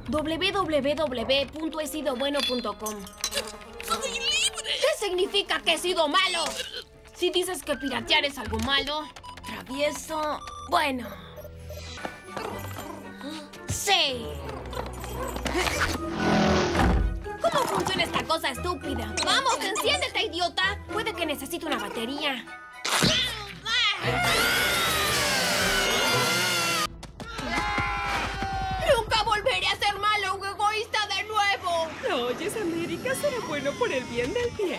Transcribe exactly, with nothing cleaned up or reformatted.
w w w punto he sido bueno punto com. ¡Soy libre! ¿Qué significa que he sido malo? Si dices que piratear es algo malo, travieso, bueno. Sí. ¿Cómo funciona esta cosa estúpida? ¡Vamos, enciéndete, idiota! Puede que necesite una batería. ¡Nunca volveré a ser malo o egoísta de nuevo! ¿Lo oyes, América? Será bueno por el bien del bien.